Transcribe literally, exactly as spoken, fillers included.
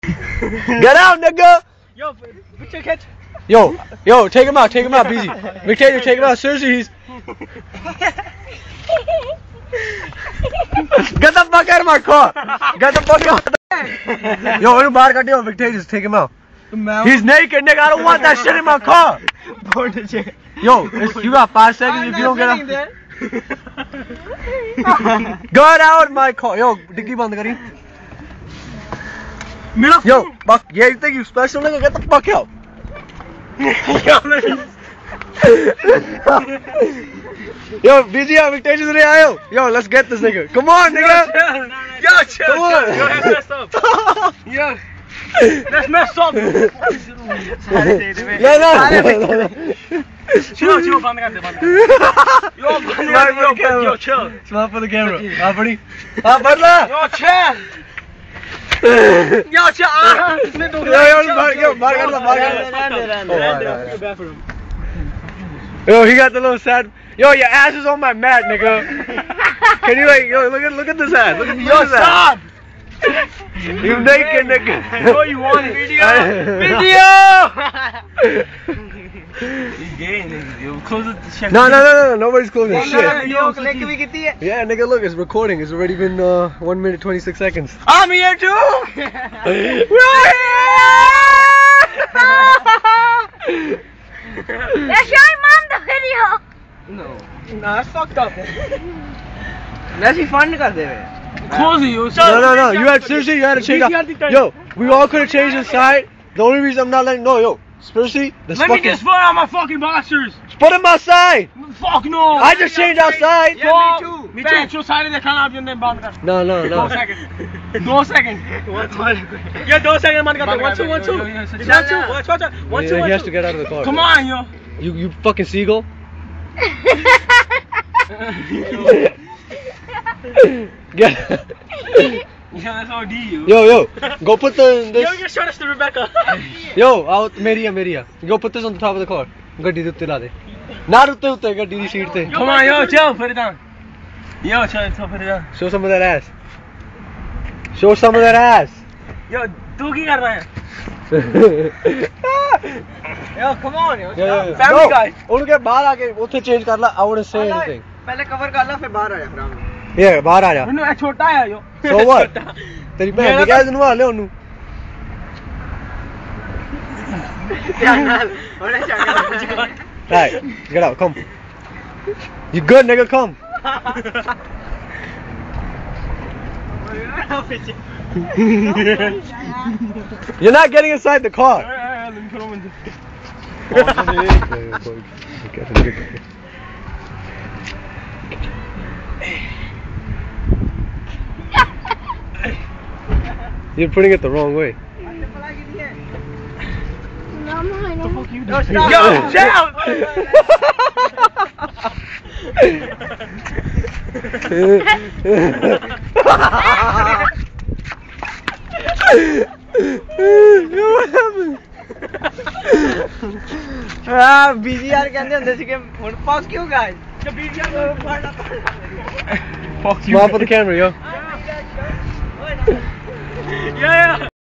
Get out, nigga! Yo, picture catch. Yo, yo, take him out, take him out, busy. Victoria, take him out. Seriously, he's. Get the fuck out of my car! Get the fuck out! Yo, you bar cut yo, Victoria, just take him out. He's naked, nigga. I don't want that shit in my car. Yo, it's, you got five seconds if you don't get out. Get out my car. Yo, diggy band kari. Yo, fuck. Yeah, you think you special, nigga? Get the fuck out. Yo, busy out, Victoria today, ayo. Yo, let's get this nigga. Come on, nigga. Yo, chill. Come on. Yo, let's mess up. Yo, let's mess up. No, no. Chill, chill, band kar de, band kar de. Yo, band kar de, yo, yo, chill. Smile for the camera. Ah, buddy. Ah, badla. Yo, chill. Yo, chill. Ah, isme do. Yo, yo, yo, bar kar la, bar kar la. Yo, he got the little sad. Yo, your ass is on my mat, nigga. Can you like, yo, look at, look at this ass. Look at this ass. Stop. You naked, nigga. Yo, you want video? Video. He's gay, nigga. Yo, close it. No, no, no, no, nobody's closing shit. Yo, click bhi kitti hai? Yeah, nigga, look, it's recording. It's already been uh, one minute twenty-six seconds. I'm here too. Let's show your mom the video. No. No, that's fucked up. Let's be fun kar de. Close it, yo. No, no, no. You had seriously, you had to change out. Yo, we all could have changed the side. The only reason I'm not letting no, yo, seriously, this Let me fucking. get spot on my fucking boxers. Put him outside. Fuck no. I just changed outside. Yeah, me too. Me too. Cho side dekhana aap jane band kar. No, no, Two no. seconds. Two seconds. Yeah, two seconds band kar de. One two one two. One two. Watch watch. One two He one has to two. get out of the car. Come on, yo. You, you fucking seagull. Get. Yeah, that's O D, yo. Yo, yo, go put the this. Yo, you show us to Rebecca. Yo, out, meri hai, meri hai. Go put this on the top of the car. Gaddi de utte la de. Na utte utte, gaddi di seat te. Come on, yo, chill, put it down. Yo, chill, chill, put it down. Show some of that ass. Show some of that ass. Yo, tu ki kar raha hai? Yo, come on, yo. Yeah, yeah, yeah. Family No, guy. उनके बाहर आके उसे change कर ला. I wouldn't say anything. पहले cover कर ला फिर बाहर आ जा फिर हम Yeah, बाहर आ जा. No, ये छोटा है यो. So what? तेरी बहन ने क्या जनवा ले उन्हें? Right, get out, come. You good, nigga? Come. You're not getting inside the car. You're putting it the wrong way. No, no, I know. Yo, chill. What happened? हां बीजीआर कहंदे ਹੁੰਦੇ ਸੀ ਕਿ ਹੁਣ fuck you guys The video फाड़ना Smile for the camera, yo. Yeah, yeah.